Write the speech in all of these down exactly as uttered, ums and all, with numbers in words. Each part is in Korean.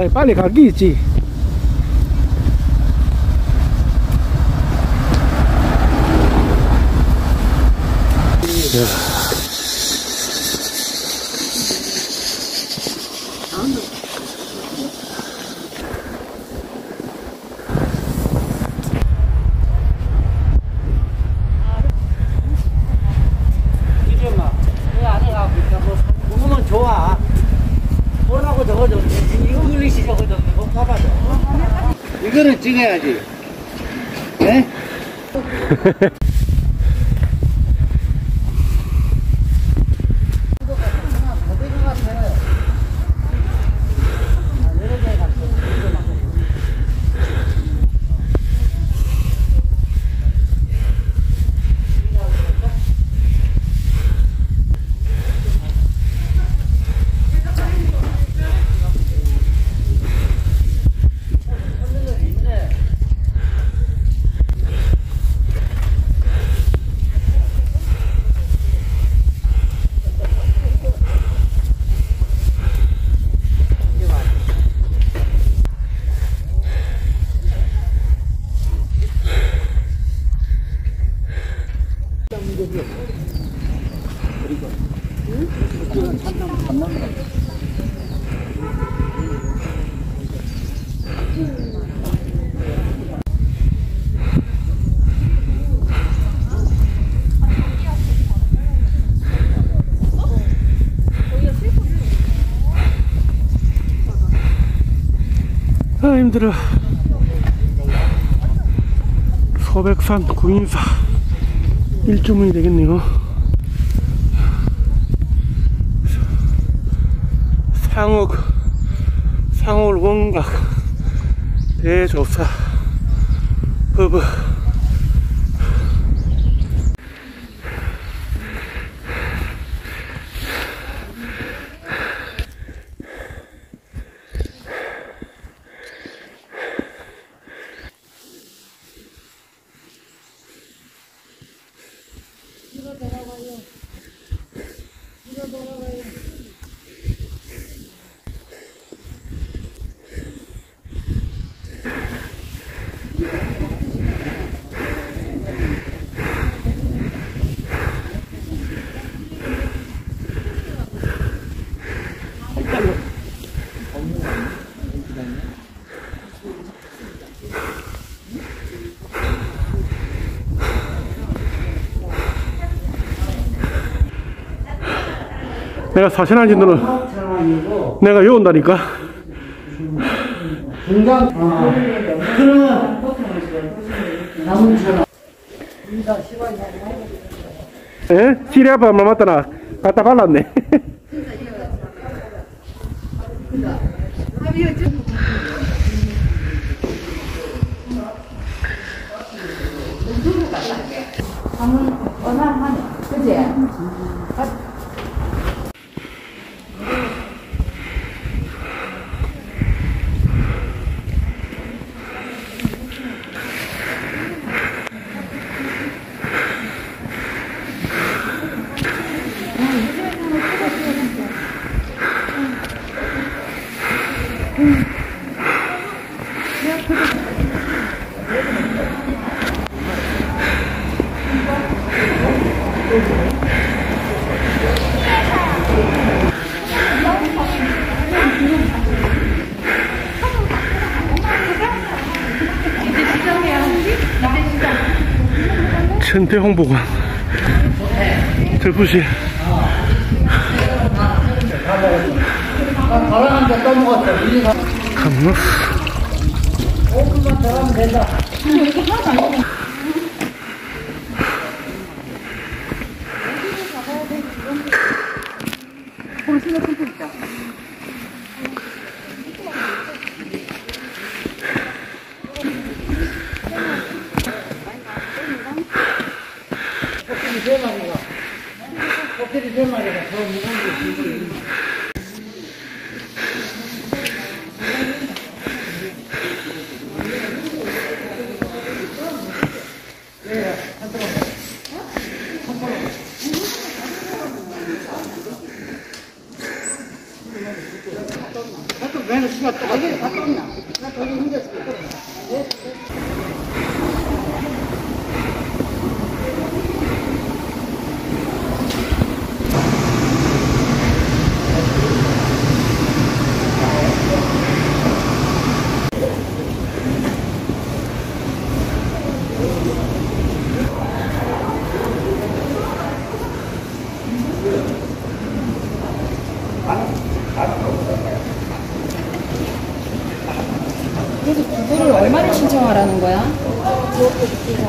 아, 빨리 가기 있지. 야. 이거는 찍어야지. 네? 아, 힘들어. 소백산 구인사 일주문이 되겠네요. 상옥, 상월 원각, 대조사, 버버. 내가 사신한지 너는 내가 외운다니까. 중간 그러면 남은처럼 에? 시리아파 안 맞다나 갖다 발랐네. 그지? 천태홍보관 들푸시 가라앉아 떠먹었어. 감났어. 오 분만 더 하면 된다. 이렇게 하나도 안 먹어. 볼수록 끊고 있다. 코끼리 세 마리가 코끼리 세 마리가 더 무거운 게 있지. 매는 수가 똑같아.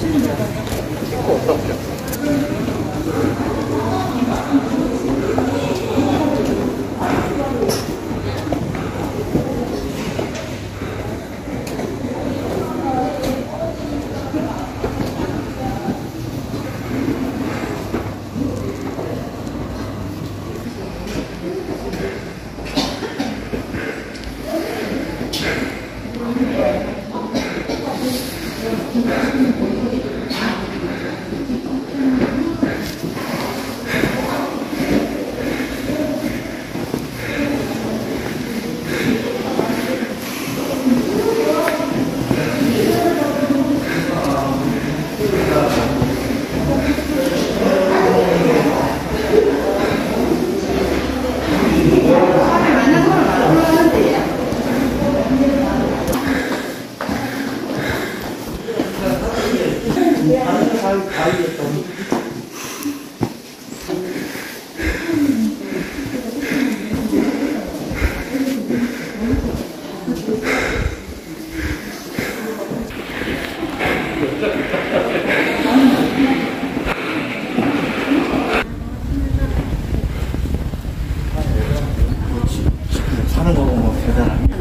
사는 거 보면 대단하네.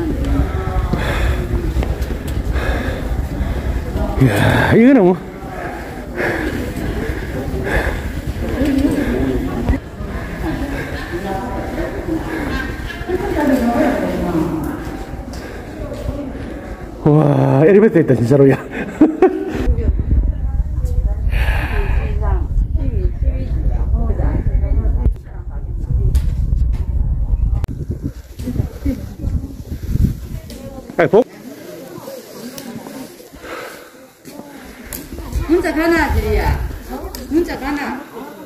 이야, 이거는 뭐. 와, 엘리베이터 있다, 진짜로. 야. 아이, 복. 문자 가나, 지리야? 문자 가나?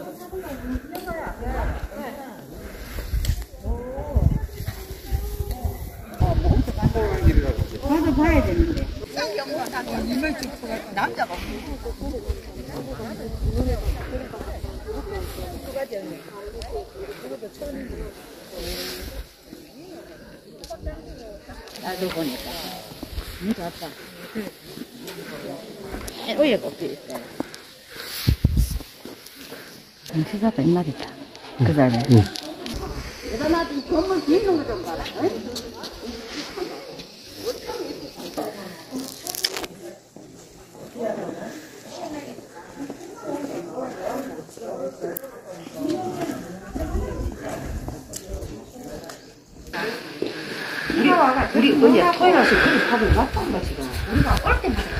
가서 봐야 되는데. 남자가 나도 보니까 문자 왔다. 위에 껍질 있어요. 시사가 옛날이다. 그 다음에. 응. 대단하지. 건물 뒤에 있는 거 좀 봐라. 우리, 우리 언니 토요일에 그리 밥을 못 먹은 거 지금. 우리가 올 때마다